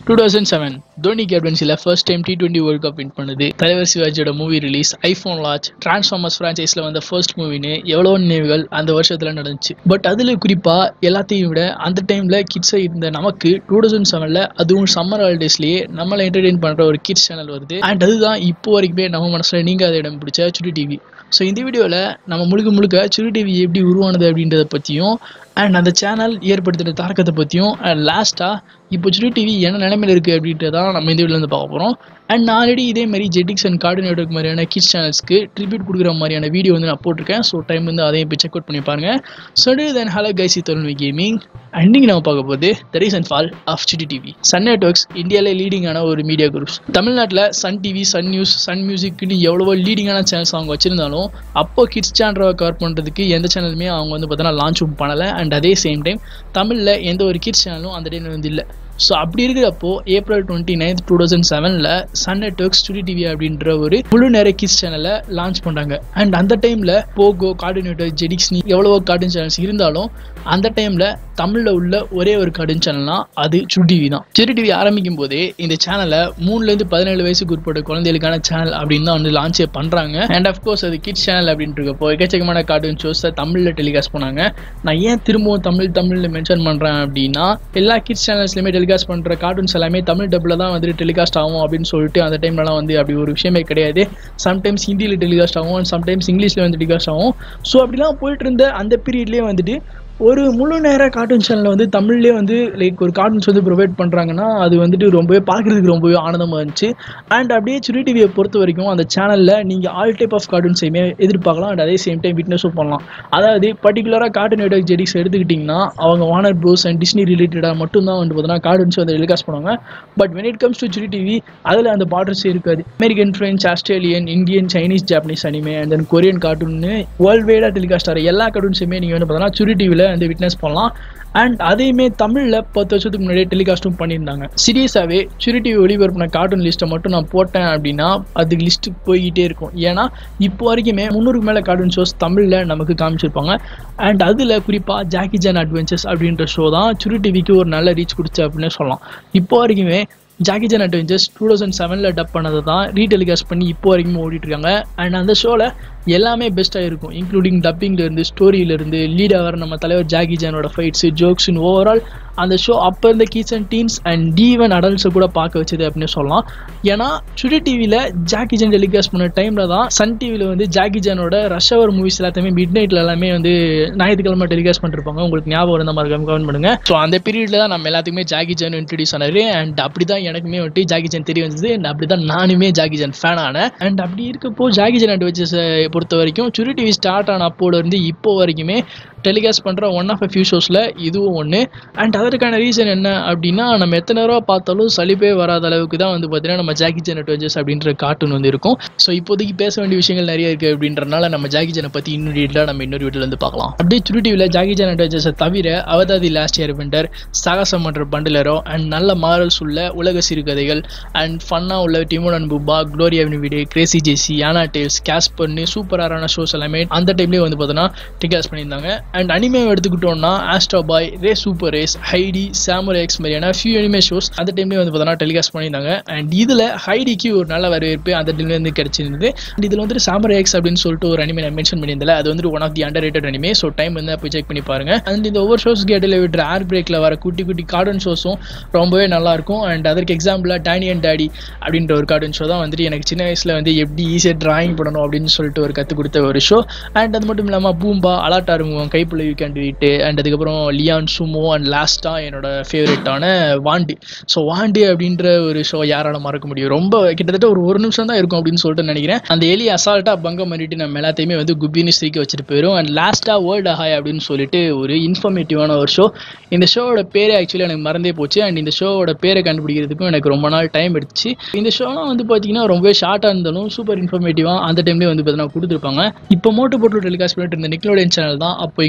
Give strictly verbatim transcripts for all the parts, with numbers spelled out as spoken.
two thousand seven Dhoni captaincy first time T twenty World Cup win பண்ணது. தலைவர் சிவாஜியோட movie release, iPhone launch, Transformers ஃப்ரான்ச்சைஸ்ல வந்த first மூவின்னு எவ்வளவு நினைவுகள் அந்த வருஷத்துல நடந்துச்சு. பட் அதுல குறிப்பா எல்லாத்தையும் விட அந்த டைம்ல கிட்ஸா இருந்த நமக்கு டூ தௌசண்ட் செவன்ல அதுவும் சம்மர் ஹாலிடேஸ்லயே நம்மளை என்டர்டெயின் பண்ற ஒரு கிட்ஸ் சேனல் வருது. அண்ட் அதுதான் இப்போ வரைக்குமே நம்ம மனசுல நீங்க அதை இடம் பிடிச்ச சுட்டி டிவி. ஸோ இந்த வீடியோவில் நம்ம முழுக்க முழுக்க சுட்டி டிவி எப்படி உருவானது அப்படின்றத பற்றியும் அண்ட் அந்த சேனல் ஏற்படுத்துகிற தாக்கத்தை பற்றியும் அண்ட் லாஸ்ட்டாக இப்போ சுட்டி டிவி என்ன நிலைமையில் இருக்குது அப்படின்றதான் நம்ம இந்த வீடியோவில் வந்து பார்க்க போகிறோம். அண்ட் நான் ஆல்ரெடி இதே மாதிரி ஜெட்டிக்ஸ் அண்ட் கார்டூன் நெட்வொர்க் மாதிரியான கிட்ஸ் சேனல்ஸ்க்கு ட்ரிபியூட் கொடுக்குற மாதிரியான வீடியோ வந்து நான் போட்டிருக்கேன். ஸோ டைம் வந்து அதையும் போய் செக் அவுட் பண்ணி பாருங்க. ஸோ தென் ஹலோ கைஸ், தொழில்நுட்ப கேமிங் அண்ட் இன்றைக்கி நம்ம பார்க்க போது the reason fall of Chutti TV. Sun networks இந்தியாவிலே லீடிங்கான ஒரு மீடியா குரூப்ஸ். தமிழ்நாட்டில் Sun TV, Sun news, Sun மியூசிக்னு எவ்வளவோ லீடிங்கான சேனல்ஸ் அவங்க வச்சிருந்தாலும் அப்போ கிட்ஸ் சேனலை கவர் பண்ணுறதுக்கு எந்த சேனலுமே அவங்க வந்து பார்த்தோன்னா லான்ச்சும் பண்ணலை. அண்ட் அதே சேம் டைம் தமிழில் எந்த ஒரு கிட்ஸ் சேனலும் அந்த டைமில் வந்து இல்லை. ஸோ அப்படி இருக்கிறப்போ April twenty ninth two thousand செவனில் சன் நெட்வொர்க்ஸ் சுட்டி டிவி அப்படின்ற ஒரு முழு நேர கிட்ஸ் சேனலை லான்ச் பண்ணுறாங்க. அண்ட் அந்த டைமில் போகோ, கார்டூன் நெட்வொர்க், ஜெடிக்ஸ்னி எவ்வளவோ கார்டூன் சேனல்ஸ் இருந்தாலும் அந்த டைமில் தமிழில் உள்ள ஒரே ஒரு கார்டூன் சேனல்னா அது சுட்டி டிவி தான். சுட்டி டிவி ஆரம்பிக்கும் போதே இந்த சேனலை மூணுலேருந்து பதினேழு வயசுக்கு உட்பட்ட குழந்தைகளுக்கான சேனல் அப்படின்னு தான் வந்து லான்ச்சே பண்ணுறாங்க. அண்ட் அஃப்கோர்ஸ் அது கிட்ஸ் சேனல் அப்படின்றப்போ எக்கச்சக்கமான கார்டூன் ஷோஸை தமிழில் டெலிகாஸ்ட் பண்ணாங்க. நான் ஏன் திரும்பவும் தமிழ் தமிழில் மென்ஷன் பண்ணுறேன் அப்படின்னா எல்லா கிட்ஸ் சேனல்ஸ்லையுமே டெலிகாஸ்ட் பண்ணுற கார்ட்டூன்ஸ் எல்லாமே தமிழ் டப்பில் தான் வந்துட்டு டெலிகாஸ்ட் ஆகும் அப்படின்னு சொல்லிட்டு அந்த டைம்லலாம் வந்து அப்படி ஒரு விஷயமே கிடையாது. சம்டைம்ஸ் ஹிந்தியில் டெலிகாஸ்ட் ஆகும், சம்டைம்ஸ் இங்கிலீஷில் வந்து டெலிகாஸ்ட் ஆகும். ஸோ அப்படிலாம் போயிட்டு இருந்த அந்த பீரியட்லேயே வந்துட்டு ஒரு முழு நேர கார்ட்டூன் சேனலில் வந்து தமிழ்லேயே வந்து லைக் ஒரு கார்ட்டூன்ஸ் வந்து ப்ரொவைட் பண்ணுறாங்கன்னா அது வந்துட்டு ரொம்பவே பார்க்குறதுக்கு ரொம்பவே ஆனந்தமாக இருந்துச்சு. அண்ட் அப்படியே சுட்டி டிவியை பொறுத்த வரைக்கும் அந்த சேனலில் நீங்கள் ஆல் டைப் ஆஃப் கார்ட்டூன்ஸையுமே எதிர்பார்க்கலாம். அண்ட் அதே சேம் டைம் விட்னஸும் பண்ணலாம். அதாவது பர்டிகுலராக கார்ட்டூன் நெட்வொர்க் ஜெடிக்ஸ் எடுத்துக்கிட்டிங்கன்னா அவங்க வார்னர் ப்ரோஸ் அண்ட் டிஸ்னி ரிலேட்டடாக மட்டும்தான் வந்து பார்த்தீங்கன்னா கார்ட்டூன்ஸ் வந்து டெலிகாஸ்ட் பண்ணுவாங்க. But when it comes to Chutti TV அதில் அந்த பார்டர்ஸே இருக்காது. American, French, Australian, Indian, Chinese, Japanese anime and then Korean கார்ட்டூன்னு வேர்ல்டு வைடாக டெலிகாஸ்ட் ஆகிற எல்லா கார்ட்டூன்ஸுமே நீங்கள் வந்து பார்த்தீங்கன்னா சுட்டி டிவியில் வந்து விட்னஸ் பண்ணலாம். அண்ட் அதையுமே தமிழில் பத்து வருஷத்துக்கு முன்னாடியே டெலிகாஸ்ட்டும் பண்ணியிருந்தாங்க. சீரியஸாகவே சுட்டி டிவி ஒளிபரப்பின கார்ட்டூன் லிஸ்ட்டை மட்டும் நான் போட்டேன் அப்படின்னா அதுக்கு லிஸ்ட்டு போய்கிட்டே இருக்கும். ஏன்னா இப்போ வரைக்குமே முந்நூறுக்கு மேலே கார்ட்டூன் ஷோஸ் தமிழில் நமக்கு காமிச்சிருப்பாங்க. அண்ட் அதில் குறிப்பாக ஜாக்கி சான் அட்வென்ச்சர்ஸ் அப்படின்ற ஷோ தான் சுட்டி டிவிக்கு ஒரு நல்ல ரீச் கொடுச்சு அப்படின்னு சொல்லலாம். இப்போ வரைக்குமே Jackie Chan adventures two thousand செவனில் டப் பண்ணதை தான் ரீடெலிகாஸ்ட் பண்ணி இப்போ வரைக்கும் ஓடிட்டு இருக்காங்க. அண்ட் அந்த ஷோவில் எல்லாமே பெஸ்ட்டாக இருக்கும், இன்க்ளூடிங் டப்பிங்லேருந்து, ஸ்டோரியிலேருந்து, லீடாக வர நம்ம தலைவர் ஜாக்கி சானோட ஃபைட்ஸு, ஜோக்ஸ்னு ஓவரால் அந்த ஷோ அப்போ இருந்த kids and teens and even அடல்ட்ஸை கூட பார்க்க வச்சது அப்படின்னு சொல்லலாம். ஏன்னா சுட்டி டிவியில் ஜாக்கி சான் டெலிகாஸ்ட் பண்ண டைமில் தான் சன் டிவியில் வந்து ஜாக்கி சானோட ரஷ் அவர் மூவிஸ் எல்லாத்தையுமே மிட் நைட்டில் எல்லாமே வந்து ஞாயிற்றுக்கிழமை டெலிகாஸ்ட் பண்ணிருப்பாங்க. உங்களுக்கு ஞாபகம் இருந்த மாதிரி கமெண்ட் பண்ணுங்க. ஸோ அந்த பீரியடில் தான் நம்ம எல்லாத்துக்குமே ஜாக்கி சான் இன்ட்ரடியூஸ் ஆனாரு. அண்ட் அப்படி தான் எனக்குமே வந்துட்டு ஜாக்கி சான் தெரிய வந்தது. அண்ட் அப்படி தான் நானுமே ஜாக்கி சான் ஃபேன் ஆனேன். அண்ட் அப்படி இருக்கப்போ ஜாக்கி சான் அட்வென்ச்சர்ஸை பொறுத்த வரைக்கும் சுட்டி டிவி ஸ்டார்ட் ஆன அப்போல இருந்து இப்போ வரைக்குமே டெலிகாஸ்ட் பண்ணுற ஒன் ஆஃப் அ ஃபியூ ஷோஸில் இதுவும் ஒன்று. அண்ட் அதற்கான ரீசன் என்ன அப்படின்னா நம்ம எத்தனை நேரம் பார்த்தாலும் சலிப்பே வராத அளவுக்கு தான் வந்து பார்த்தீங்கன்னா நம்ம ஜாக்கி சான் அட்வென்ச்சர்ஸ் அப்படின்ற கார்ட்டூன் வந்து இருக்கும். ஸோ இப்போதைக்கு பேச வேண்டிய விஷயங்கள் நிறைய இருக்குது அப்படின்றனால நம்ம ஜாக்கி சானை பற்றி இன்னொரு வீட்டில் நம்ம இன்னொரு வீட்டில் வந்து பார்க்கலாம். அப்படியே சுட்டி டிவியில் ஜாக்கி சான் அட்வென்ச்சர்ஸை தவிர அவதாதி லாஸ்ட் இயர் வெண்டர், சாகசம் என்ற பண்டிலரோ அண்ட் நல்ல மாரல்ஸ் உள்ள உலக சிறுகதைகள் அண்ட் ஃபன்னாக உள்ள டிமோன் அண்ட் புபா, குளோரியா வினிவிடே, கிரேசி ஜேசி, யானா டேல்ஸ், கேஸ்பர்னு சூப்பரான ஷோஸ் எல்லாமே அந்த டைம்லேயே வந்து பார்த்தோன்னா டெலிகாஸ்ட் பண்ணியிருந்தாங்க. அண்ட் அனிமே எடுத்துக்கிட்டோம்னா Astro Boy, ray super race, Heidi, samurai X மாதிரியான ஃபியூ அனிமே ஷோஸ் அந்த டைம்லேயே வந்து பார்த்தோன்னா டெலிகாஸ்ட் பண்ணியிருந்தாங்க. அண்ட் இதில் ஹைடிக்கு ஒரு நல்ல வரவேற்பு அந்த டைம்ல இருந்து கிடைச்சிருந்தது. அண்ட் இதில் வந்துட்டு சாமுரை எக்ஸ் அப்படின்னு சொல்லிட்டு ஒரு அனிமே நான் மென்ஷன் பண்ணியிருந்தேன். அது வந்து one of the under rated anime. So time வந்து போய் செக் பண்ணி பாருங்க. அண்ட் இந்த ஒவ்வொரு ஷோஸ் கேட்டில் விடுற ஏர் பிரேக்கில் வர குட்டி குட்டி கார்ட்டூன் ஷோஸும் ரொம்பவே நல்லா இருக்கும். அண்ட் அதற்கு எக்ஸாம்பிளாக டானி அண்ட் டாடி அப்படின்ற ஒரு கார்ட்டூன் ஷோ தான் வந்துட்டு எனக்கு சின்ன வயசில் வந்து எப்படி ஈஸியாக டிராயிங் பண்ணணும் அப்படின்னு சொல்லிட்டு ஒரு கற்றுக் கொடுத்த ஒரு ஷோ. அண்ட் அது மட்டும் இல்லாமல் பூம்பா, அலாட்டா இருக்கும், கைப்புள்ள you can do it, and அதுக்கப்புறம் லியான், சுமோ அண்ட் லாஸ்ட்டாக என்னோட ஃபேவரட்டான வாண்டு. ஸோ வாண்டு அப்படின்ற ஒரு ஷோ யாரால மறக்க முடியும்? ரொம்ப கிட்டத்தட்ட ஒரு ஒரு நிமிஷம் தான் இருக்கும் அப்படின்னு சொல்லிட்டு நினைக்கிறேன். அந்த எலி அசால்ட்டாக பங்கம் பண்ணிட்டு நம்ம எல்லாத்தையுமே வந்து குப்பின்னு ஸ்திரிக்க வச்சுட்டு போயிடும். அண்ட் லாஸ்ட்டாக வேர்ல்ட் ஹாய் அப்படின்னு சொல்லிட்டு ஒரு இன்ஃபர்மேட்டிவான ஒரு ஷோ. இந்த ஷோவோட பேரே ஆக்சுவலி எனக்கு மறந்தே போச்சு. அண்ட் இந்த ஷோவோட பேரை கண்டுபிடிக்கிறதுக்கும் எனக்கு ரொம்ப நாள் டைம் எடுத்துச்சு. இந்த ஷோலாம் வந்து பார்த்தீங்கன்னா ரொம்பவே ஷார்ட்டாக இருந்தாலும் சூப்பர் இன்ஃபர்மேட்டிவாக அந்த டைம்லேயே வந்து பார்த்தீங்கன்னா கொடுத்துருப்பாங்க. இப்போ மோட்டோ போட்டு டெலிகாஸ்ட் பண்ணிட்டு இருந்த நிக்லோடியன் சேனல் தான் அப்போ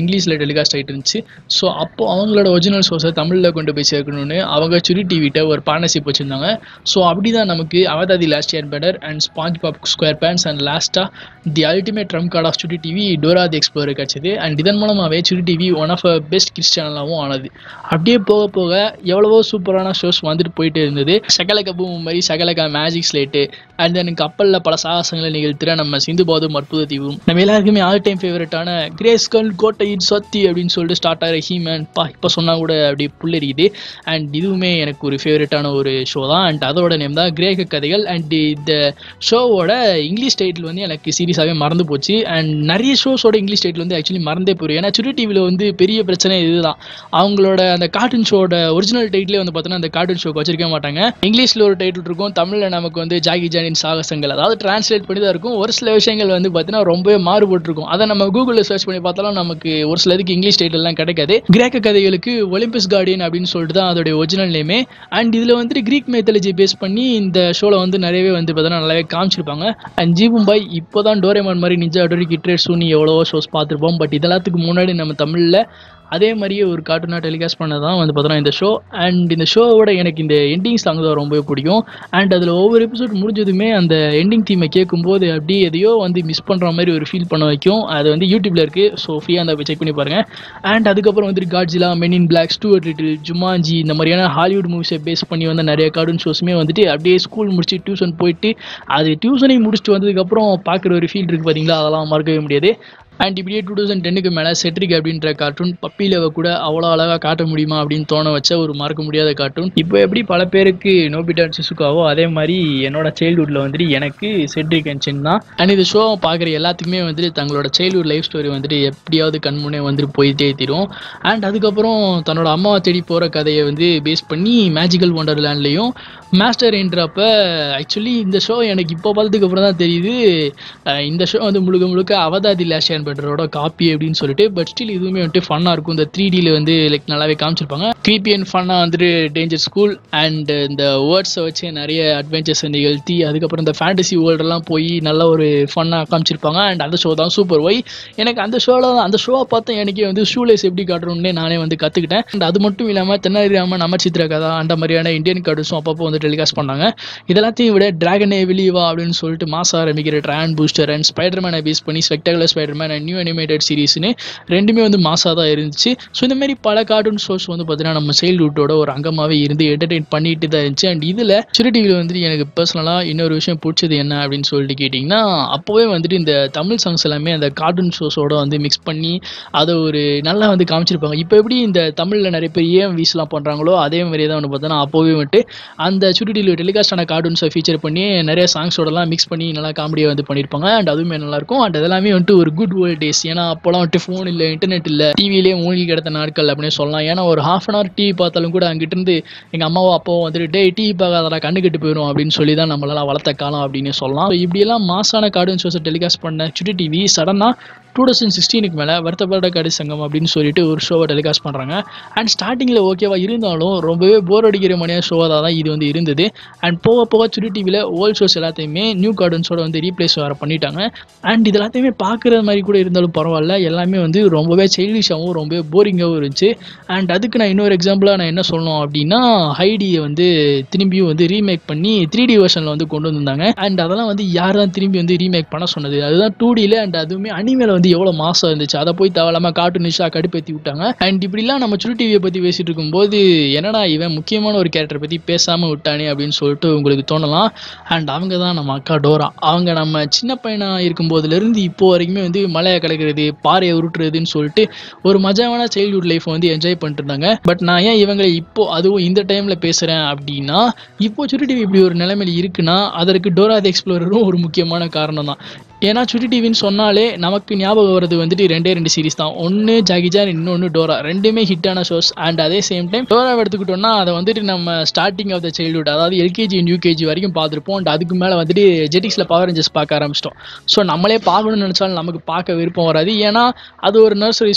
இங்கிலீஷில் டெலிகாஸ்ட் ஆகிட்டு இருந்துச்சு. ஸோ அப்போ அவங்களோட ஒரிஜினல் ஷோஸை தமிழில் கொண்டு போய் சேர்க்கணும்னு அவங்க சுட்டி டிவிட்ட ஒரு பார்ட்னர்ஷிப் வச்சுருந்தாங்க. ஸோ அப்படி தான் நமக்கு Avatar the last air bender and SpongeBob SquarePants and லாஸ்ட்டாக the ultimate trump card of Chutti TV Dora the explorer கிடச்சிது. அண்ட் இதன் மூலமாகவே Chutti TV one of a best kids சேனலாகவும் ஆனது. அப்படியே போக போக எவ்வளவோ சூப்பரான ஷோஸ் வந்துட்டு போயிட்டு இருந்தது. சகலக பூம் மாதிரி Shakalaka magic slate and then கப்பலில் பல சாகசங்களை நிகழ்த்துற நம்ம சிந்து பாதும் அற்புத தீவும், நம்ம எல்லாருக்குமே ஆல் டைம் ஃபேவரட்டான கிரேஸ்கல் கோட்டையின் சத்தி அப்படின்னு சொல்லிட்டு ஸ்டார்ட் ஆகிற ஹீமேன் பா இப்போ சொன்னால் கூட அப்படி புல்லரிக்குது. அண்ட் இதுவுமே எனக்கு ஒரு ஃபேவரட்டான ஒரு ஷோ தான். அண்ட் அதோட நேம் தான் கிரேக்க கதைகள். அண்ட் இந்த ஷோவோட இங்கிலீஷ் டைட்டில் வந்து எனக்கு சீரியஸாகவே மறந்து போச்சு. அண்ட் நிறைய ஷோஸோட இங்கிலீஷ் டைட்டில் வந்து ஆக்சுவலி மறந்தே போயிடும். ஏன்னா சுட்டி டிவியில் வந்து பெரிய பிரச்சனை இதுதான், அவங்களோட அந்த கார்ட்டூன் ஷோட ஒரிஜினல் டைட்டிலே வந்து பார்த்தீங்கன்னா அந்த கார்ட்டூன் ஷோக்கு வச்சிருக்க மாட்டாங்க. இங்கிலீஷில் ஒரு டைட்டில் இருக்கும், தமிழில் நமக்கு வந்து ஜாகி ஜானின் சாகசங்கள், அதாவது டிரான்ஸ்லேட் பண்ணி தான் இருக்கும். ஒரு சில விஷயங்கள் வந்து பார்த்தீங்கன்னா ரொம்பவே மாறுபட்டிருக்கும். அதை நம்ம கூகுளில் சர்ச் பண்ணி பார்த்தாலும் நமக்கு ஒரு சில இதுக்கு இங்கிலீஷ் டைட்டில்லாம் கிடைக்காது. கிரேக்க கதைகளுக்கு ஒலிம்பஸ் கார்டியன் அப்படின்னு சொல்லிட்டு தான் அதோடைய ஒரிஜினல் நேமே. அண்ட் இதில் வந்துட்டு கிரீக் மைத்தாலஜி பேஸ் பண்ணி இந்த ஷோவில் வந்து நிறையவே வந்து பார்த்தீங்கன்னா நல்லாவே காமிச்சிருப்பாங்க. அண்ட் ஜீபும்பாய் இப்போ தான் டோரேமான் மாதிரி நிஞ்சா டோரி கிட்ரேட் சூனி எவ்வளவோ ஷோஸ் பார்த்துருப்போம். பட் இதெல்லாத்துக்கு முன்னாடி நம்ம தமிழில் அதே மாதிரியே ஒரு கார்ட்டூனாக டெலிகாஸ்ட் பண்ண தான் வந்து பார்த்தோன்னா இந்த ஷோ. அண்ட் இந்த ஷோவோட எனக்கு இந்த எண்டிங் சாங் தான் ரொம்பவே பிடிக்கும். அண்ட் அதில் ஒவ்வொரு எபிசோட் முடிஞ்சதுமே அந்த எண்டிங் தீமை கேட்கும்போது அப்படி எதையோ வந்து மிஸ் பண்ணுற மாதிரி ஒரு ஃபீல் பண்ண வைக்கும். அது வந்து யூடியூப்பில் இருக்குது, ஸோ ஃப்ரீயாக இருந்தால் போய் செக் பண்ணி பாருங்கள். அண்ட் அதுக்கப்புறம் வந்துட்டு Godzilla, men in black, Stuart Little, Jumanji இந்த மாதிரியான ஹாலிவுட் மூவிஸை பேஸ் பண்ணி வந்து நிறைய கார்ட்டூன் ஷோஸுமே வந்துட்டு அப்படியே ஸ்கூல் முடிச்சு டியூஷன் போயிட்டு அது டியூஷனையும் முடிச்சுட்டு வந்ததுக்கப்புறம் பார்க்குற ஒரு ஃபீல் இருக்குது பார்த்தீங்களா, அதெல்லாம் மறக்கவே முடியாது. அண்ட் இப்படியே டூ தௌசண்ட் டென்னுக்கு மேலே செட்ரிக் அப்படின்ற கார்ட்டூன் பப்பிலவை கூட அவ்வளோ அழகாக காட்ட முடியுமா அப்படின்னு தோண வச்ச ஒரு மறக்க முடியாத கார்ட்டூன். இப்போ எப்படி பல பேருக்கு நோபிட்டா சிசுகாவோ அதே மாதிரி என்னோட சைல்டுஹுட்டில் வந்துட்டு எனக்கு செட்ரிக் அண்ட் சின் தான். அண்ட் இந்த ஷோவை பார்க்குற எல்லாத்துக்குமே வந்துட்டு தங்களோட சைல்டுஹுட் லைஃப் ஸ்டோரி வந்துட்டு எப்படியாவது கண்முன்னே வந்துட்டு போயிட்டே தீரும். அண்ட் அதுக்கப்புறம் தன்னோட அம்மாவை தேடி போகிற கதையை வந்து பேஸ் பண்ணி மேஜிக்கல் ஒண்டர்லேண்ட்லேயும் மாஸ்டர் என்றப்ப ஆக்சுவலி இந்த ஷோ எனக்கு இப்போ பார்த்ததுக்கு அப்புறம் தான் தெரியுது இந்த ஷோ வந்து முழுக்க முழுக்க அவதார் தி லாஸ்ட் ஏர் பெண்டரோட காப்பி அப்படின்னு சொல்லிட்டு. பட் ஸ்டில் இதுவுமே வந்துட்டு ஃபன்னாக இருக்கும். இந்த த்ரீ டியில் வந்து லைக் நல்லாவே காமிச்சிருப்பாங்க. கிரீப்பி அண்ட் ஃபன்னாக வந்துட்டு டேஞ்சர் ஸ்கூல் அண்ட் இந்த வேர்ட்ஸை வச்சு நிறைய அட்வென்ச்சர்ஸை நிகழ்த்தி அதுக்கப்புறம் இந்த ஃபேண்டசி வேர்ல்டெல்லாம் போய் நல்ல ஒரு ஃபன்னாக காமிச்சிருப்பாங்க. அண்ட் அந்த ஷோ தான் சூப்பர் ஒய். எனக்கு அந்த ஷோவில் அந்த ஷோவை பார்த்தா எனக்கே வந்து ஷூலேஸ் எப்படி காட்டணும்னே நானே வந்து கற்றுக்கிட்டேன். அண்ட் அது மட்டும் இல்லாமல் தென்னாலிராமன், நம்ம சித்திர கதா அந்த மாதிரியான இந்தியன் கார்ட்டூன்ஸும் அப்பப்போ வந்து டெலிகாஸ்ட் பண்ணாங்க. இதெல்லாத்தையும் விட டிராகனே விலிவா அப்படின்னு சொல்லிட்டு மாசா ஆரம்பிக்கிற ட்ரான் பூஸ்டர் அண்ட் ஸ்பைடர்மேனை பேஸ் பண்ணி spectacular Spider-Man and new animated சீரிஸ்னு ரெண்டுமே வந்து மாசாக தான் இருந்துச்சு. ஸோ இந்த மாதிரி பல கார்ட்டூன் ஷோஸ் வந்து பார்த்தீங்கன்னா நம்ம சைல்டுஹுட்டோட ஒரு அங்கமாகவே இருந்து என்டர்டெயின் பண்ணிட்டு தான் இருந்துச்சு. அண்ட் இதில் சுட்டி டிவியில் வந்துட்டு எனக்கு பர்சனலாக இன்னொரு விஷயம் பிடிச்சது என்ன அப்படின்னு சொல்லிட்டு கேட்டிங்கன்னா, அப்போவே வந்துட்டு இந்த தமிழ் சாங்ஸ் எல்லாமே அந்த கார்ட்டூன் ஷோஸோட வந்து மிக்ஸ் பண்ணி அதை ஒரு நல்லா வந்து காமிச்சிருப்பாங்க. இப்போ எப்படி இந்த தமிழில் நிறைய பேர் ஏன் வீஸ்லாம் பண்ணுறாங்களோ அதே மாதிரி தான் வந்து பார்த்தோன்னா அப்போவே வந்துட்டு அந்த சுட்டி டிவியில் டெலிகாஸ்ட் ஆன கார்ட்டூன்ஸை ஃபீச்சர் பண்ணி நிறைய சாங்ஸோடலாம் மிக்ஸ் பண்ணி நல்லா காமெடியாக வந்து பண்ணியிருப்பாங்க. அண்ட் அதுவுமே நல்லாயிருக்கும். அண்ட் அதெல்லாமே வந்துட்டு ஒரு குட் ஓல்ட் டேஸ். ஏன்னா அப்போலாம் வந்துட்டு ஃபோன் இல்லை, இன்டர்நெட் இல்லை, டிவிலே மூழ்கி கிடத்த நாட்கள் அப்படின்னு சொல்லலாம். ஏன்னா ஒரு ஹாஃப் அன் ஹவர் டிவி பார்த்தாலும் கூட அங்கிட்டிருந்து எங்கள் அம்மாவோ அப்பாவோ வந்துட்டு டே டிவி பார்க்காதடா கண்ணு கெட்டு போயிடும் அப்படின்னு சொல்லி தான் நம்மளால வளர்த்த காலம் அப்படின்னு சொல்லலாம். இப்படியெல்லாம் மாசான கார்ட்டூன் ஷோஸை டெலிகாஸ்ட் பண்ண சுட்டி டிவி சடனாக டூ தௌசண்ட் சிக்ஸ்டீனுக்கு மேலே வருத்தப்பட கடி சங்கம் அப்படின்னு சொல்லிட்டு ஒரு ஷோவை டெலிகாஸ்ட் பண்ணுறாங்க. அண்ட் ஸ்டார்டிங்கில் ஓகேவா இருந்தாலும் ரொம்பவே போர் அடிக்கிற மாதிரியான ஷோவாக தான் இது வந்து இருந்தது. அண்ட் போக போக சுட்டி டிவியில் ஓல்ட் ஷோஸ் எல்லாத்தையுமே நியூ கார்ட்டூன்ஸோட வந்து ரீப்ளேஸ் வர பண்ணிட்டாங்க. அண்ட் இது எல்லாத்தையுமே பார்க்குற மாதிரி கூட இருந்தாலும் பரவாயில்ல, எல்லாமே வந்து ரொம்பவே சைல்டிஷாகவும் ரொம்பவே போரிங்காகவும் இருந்துச்சு. அண்ட் அதுக்கு நான் இன்னொரு எக்ஸாம்பிளாக நான் என்ன சொல்லணும் அப்படின்னா, ஹைடியை வந்து திரும்பியும் வந்து ரீமேக் பண்ணி த்ரீ டி வெர்ஷனில் வந்து கொண்டு வந்திருந்தாங்க. அண்ட் அதெல்லாம் வந்து யார் தான் திரும்பி வந்து ரீமேக் பண்ண சொன்னது, அதுதான் டூ டியில். அண்ட் அதுவுமே அனிமேல வந்து எவ்வளோ மாசம் இருந்துச்சு, அதை போய் தேவையில்லாமல் கார்ட்டூனிஷாக கடுப்பேற்றி விட்டாங்க. அண்ட் இப்படிலாம் நம்ம சுட்டி டிவியை பற்றி பேசிட்டு இருக்கும்போது என்னடா இவன் முக்கியமான ஒரு கேரக்டரை பற்றி பேசாமல் விட்டானே அப்படின்னு சொல்லிட்டு உங்களுக்கு தோணலாம். அண்ட் அவங்க தான் நம்ம அக்கா டோரா. அவங்க நம்ம சின்ன பையனாக இருக்கும்போதுலேருந்து இப்போ வரைக்குமே வந்து மலையை கிடக்கிறது, பாறையை உருட்டுறதுன்னு சொல்லிட்டு ஒரு மஜாவான சைல்ட்ஹுட் லைஃப் வந்து என்ஜாய் பண்ணிட்டு இருந்தாங்க. பட் நான் ஏன் இவங்களை இப்போ அதுவும் இந்த டைமில் பேசுகிறேன் அப்படின்னா, இப்போ சுட்டி டிவி இப்படி ஒரு நிலைமையில் இருக்குன்னா அதற்கு டோரா தி எக்ஸ்ப்ளோரரும் ஒரு முக்கியமான காரணம் தான். ஏன்னா சுட்டி டிவின்னு சொன்னாலே நமக்கு ஞாபகம் வருது வந்துட்டு ரெண்டே ரெண்டு சீரிஸ் தான், ஒன்று ஜாகி ஜான், இன்னொன்று டோரா. ரெண்டுமே ஹிட்டான ஷோஸ். அண்ட் அதே சேம் டைம் டோராவை எடுத்துக்கிட்டோம்னா அதை வந்துட்டு நம்ம ஸ்டார்டிங் ஆஃப் த சைல்ட்ஹுட், அதாவது எல்கேஜி அண்ட் யூகேஜி வரைக்கும் பார்த்துருப்போம். அண்ட் அதுக்கு மேலே வந்துட்டு ஜெட்டிக்ஸில் பவர் ரேஞ்சர்ஸ் பார்க்க ஆரம்பிச்சிட்டோம். ஸோ நம்மளே பார்க்கணும்னு நினச்சாலும் நமக்கு பார்க்க விருப்பம் வராது, ஏன்னா அது ஒரு நர்சரி ஷோ.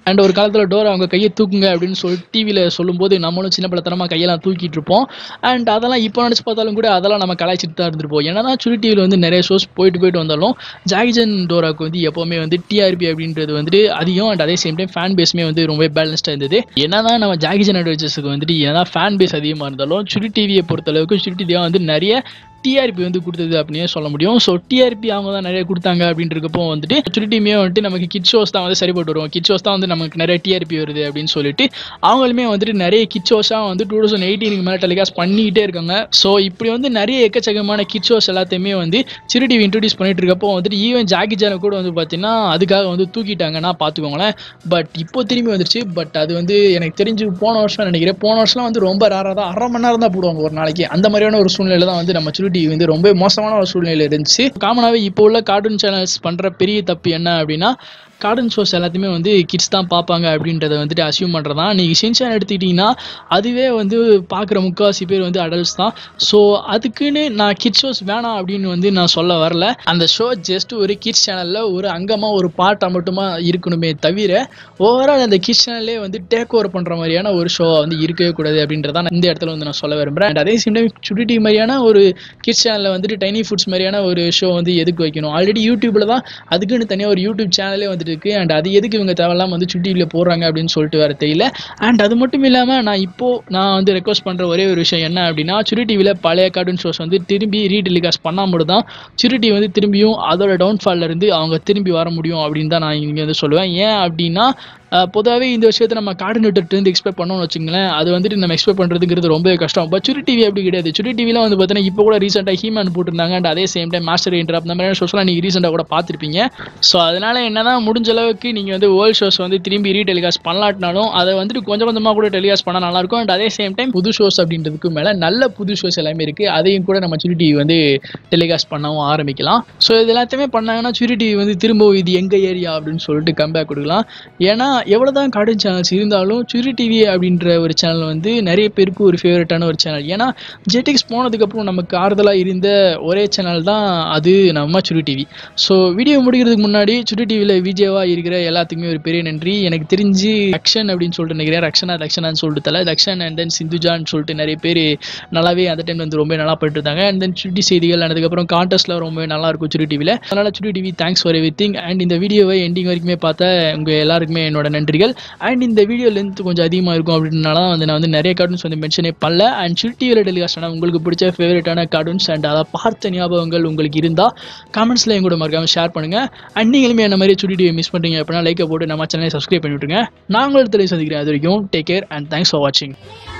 அண்ட் ஒரு காலத்தில் டோரா அவங்க கையை தூக்குங்க அப்படின்னு சொல்லி டிவியில் சொல்லும்போது நம்மளும் சின்ன பிள்ளைத்தனமாக கையெல்லாம் தூக்கிட்டு இருப்போம். அண்ட் அதெல்லாம் இப்போ நினச்சி பார்த்தாலும் கூட அதெல்லாம் நம்ம கலாய்ச்சிட்டு தான் இருந்திருப்போம். ஏன்னா தான் சுட்டி டிவியில் வந்து நிறைய ஷோஸ் போயிட்டு போயிட்டு வந்தாலும் ஜாகிஜன் டோராவுக்கு வந்து எப்போவுமே வந்து டிஆர்பி அப்படின்றது வந்துட்டு அதிகம். அண்ட் அதே சேம் டைம் ஃபேன் பேஸுமே வந்து ரொம்ப பேலன்ஸ்டாக இருந்தது. என்னதான் நம்ம ஜாகிஜன் அட்வென்ச்சர்ஸுக்கு வந்துட்டு என்னதான் ஃபேன் பேஸ் அதிகமாக இருந்தாலும் சுட்டி டிவியை பொறுத்தளவுக்கு சுட்டி டிவியாக வந்து நிறைய டிஆர்பி வந்து கொடுத்தது அப்படின்னே சொல்ல முடியும். ஸோ டிஆர்பி அவங்க தான் நிறைய கொடுத்தாங்க அப்படின்றப்போ வந்துட்டு சுட்டி டிவியே வந்துட்டு நமக்கு கிட் ஷோஸ் தான் வந்து சரிப்பட்டு வரும், கிட் ஷோஸ் தான் வந்து நமக்கு நிறைய டிஆர்பி வருது அப்படின்னு சொல்லிட்டு அவங்களுமே வந்துட்டு நிறைய கிட் ஷோஸாக வந்து டூ தௌசண்ட் எயிட்டீனுக்கு மேலே டெலிகாஸ்ட் பண்ணிக்கிட்டே இருக்காங்க. ஸோ இப்படி வந்து நிறைய எக்கச்சக்கமான கிட் ஷோஸ் எல்லாத்தையுமே வந்து சுட்டி டிவி இன்ட்ரடியூஸ் பண்ணிட்டு இருக்கப்போ வந்துட்டு ஈவன் ஜாக்கி சானை கூட வந்து பார்த்தீங்கன்னா அதுக்காக வந்து தூக்கிட்டாங்கன்னா பார்த்துக்கோங்களேன். பட் இப்போ திரும்பி வந்துருச்சு. பட் அது வந்து எனக்கு தெரிஞ்சு போன வருஷம் நினைக்கிறேன், போன வருஷம்லாம் வந்து ரொம்ப ரேராக தான் அரை மணி நேரம் தான் போடுவாங்க ஒரு நாளைக்கு. அந்த மாதிரியான ஒரு சூழ்நிலை தான் வந்து நம்ம சுட்டி டிவி வந்து ரொம்ப மோசமான ஒரு சூழ்நிலை இருந்துச்சு. காமனாகவே இப்போ உள்ள கார்ட்டூன் சேனல்ஸ் பண்ற பெரிய தப்பு என்ன அப்படின்னா கார்ட்டூன் ஷோஸ் எல்லாத்தையுமே வந்து கிட்ஸ் தான் பார்ப்பாங்க அப்படின்றத வந்துட்டு அசியூம் பண்ணுறதான். நீங்கள் ஷின்சான் எடுத்துக்கிட்டிங்கன்னா அதுவே வந்து பார்க்குற முக்கால்வாசி பேர் வந்து அடல்ட்ஸ் தான். ஸோ அதுக்குன்னு நான் கிட்ஸ் ஷோஸ் வேணாம் அப்படின்னு வந்து நான் சொல்ல வரல. அந்த ஷோ ஜஸ்ட் ஒரு கிட்ஸ் சேனலில் ஒரு அங்கமாக ஒரு பார்ட்டாக மட்டுமா இருக்கணுமே தவிர ஓவரால் அந்த கிட்ஸ் சேனல்லே வந்து டேக் ஓவர் பண்ணுற மாதிரியான ஒரு ஷோ வந்து இருக்கவே கூடாது அப்படின்றதான் இந்த இடத்துல வந்து நான் சொல்ல விரும்புகிறேன். அண்ட் அதே சேம் டைம் சுட்டி டிவி மாதிரியான ஒரு கிட்ஸ் சேனலில் வந்துட்டு டைனி ஃபுட்ஸ் மாதிரியான ஒரு ஷோ வந்து எதுக்கு வைக்கணும்? ஆல்ரெடி யூடியூப்பில் தான் அதுக்குன்னு தனியாக ஒரு யூடியூப் சேனலே வந்து இருக்கு. அண்ட் அது எதுக்கு இவங்க தேவையில்லாம வந்து சுட்டி டிவியில் போடுறாங்க அப்படின்னு சொல்லிட்டு வேற தெரியல. அண்ட் அது மட்டும் இல்லாமல் நான் இப்போ நான் வந்து ரெக்வஸ்ட் பண்ணுற ஒரே ஒரு விஷயம் என்ன அப்படின்னா சுட்டி டிவியில் பழைய கார்ட்டூன் ஷோஸ் வந்து திரும்பி ரீடெலிகாஸ்ட் பண்ணால் மட்டும் தான் சுட்டி டிவி வந்து திரும்பியும் அதோட டவுன்ஃபால்ல இருந்து அவங்க திரும்பி வர முடியும் அப்படின்னு தான் நான் இங்கே வந்து சொல்லுவேன். ஏன் அப்படின்னா பொதுவாகவே இந்த விஷயத்தை நம்ம கார்ட்டூன் நெட்வொர்க்லேருந்து எக்ஸ்பெக்ட் பண்ணோம்னு வச்சுங்களேன், அது வந்துட்டு நம்ம எக்ஸ்பெக்ட் பண்ணுறதுங்கிறது ரொம்ப கஷ்டம். பட் சுட்டி டிவி அப்படி கிடையாது. சுட்டி டிவியில் வந்து பார்த்தீங்கன்னா இப்போ கூட ரீசெண்டாக ஹீமேன் போட்டிருந்தாங்க. அண்ட் அதே சேம் டைம் மாஸ்டர் இன்டர் அந்த மாதிரியான ஷோஸ்லாம் நீங்கள் ரீசெண்டாக கூட பார்த்துருப்பீங்க. ஸோ அதனால என்னதான் முடிஞ்ச அளவுக்கு நீங்கள் வந்து வேர்ல்ட் ஷோஸ் வந்து திரும்பி ரீடெலிகாஸ்ட் பண்ணலாட்டினாலும் அதை வந்துட்டு கொஞ்சம் கொஞ்சமாக கூட டெலிகாஸ்ட் பண்ணால் நல்லாயிருக்கும். அண்ட் அதே சேம் டைம் புது ஷோஸ் அப்படின்றதுக்கு மேலே நல்ல புது ஷோஸ் எல்லாமே இருக்குது, அதையும் கூட நம்ம சுட்டி டிவி வந்து டெலிகாஸ்ட் பண்ணவும் ஆரம்பிக்கலாம். ஸோ இது எல்லாத்தையுமே பண்ணாங்கன்னா சுட்டி டிவி வந்து திரும்ப இது எங்கள் ஏரியா அப்படின்னு சொல்லிட்டு கம்பேக் கொடுக்கலாம். ஏன்னா எவ்வளோ தான் கார்ட்டூன் சேனல்ஸ் இருந்தாலும் சுட்டி டிவி அப்படின்ற ஒரு சேனல் வந்து நிறைய பேருக்கு ஒரு ஃபேவரட்டான ஒரு சேனல். ஏன்னா ஜெட்டிக்ஸ் போனதுக்கப்புறம் நமக்கு ஆறுதலாக இருந்த ஒரே சேனல் தான் அது நம்ம சுட்டி டிவி. ஸோ வீடியோ முடிக்கிறதுக்கு முன்னாடி சுட்டி டிவியில் விஜயவாக இருக்கிற எல்லாத்துக்குமே ஒரு பெரிய நன்றி. எனக்கு தெரிஞ்சு ரக்ஷன் அப்படின்னு சொல்லிட்டு நினைக்கிறேன், ரக்ஷனா ரக்ஷனான்னு சொல்லிட்டு தலை ரக்ஷன் அண்ட் தென் சிந்துஜான்னு சொல்லிட்டு நிறைய பேர் நல்லாவே அந்த டைம் வந்து ரொம்ப நல்லா போயிட்டு இருந்தாங்க. அண்ட் தென் சுட்டி செய்திகள் ஆனதுக்கப்புறம் கான்டெஸ்ட்லாம் ரொம்ப நல்லா இருக்கும் சுட்டி டிவியில். அதனால் Chutti TV thanks for everything. And இந்த வீடியோவை எண்டிங் வரைக்குமே பார்த்தா உங்கள் எல்லாருக்குமே என்னோட நன்றிகள். அண்ட் இந்த வீடியோ லென்த் கொஞ்சம் அதிகமாக இருக்கும் அப்படின்னால வந்து நான் வந்து நிறைய கார்ட்டூன்ஸ் வந்து மென்ஷனே பண்ணல. அண்ட் சுட்டி டிவியில் டெலிகாஸ்ட் ஆனால் உங்களுக்கு பிடிச்ச ஃபேவரட்டான கார்ட்டூன்ஸ் அண்ட் அதை பார்த்த ஞாபகங்கள் உங்களுக்கு இருந்தால் கமெண்ட்ஸில் என் கூட மறக்காமல் ஷேர் பண்ணுங்கள். அண்ட் நீங்களுமே என்ன மாதிரி சுட்டி டிவி மிஸ் பண்ணுறீங்க அப்படின்னா லைக்கை போட்டு நம்ம சேனலை சப்ஸ்கிரைப் பண்ணி விட்டுருங்க. நான் உங்களை சந்திக்கிறேன். அது வரைக்கும் take care and thanks for வாட்சிங்.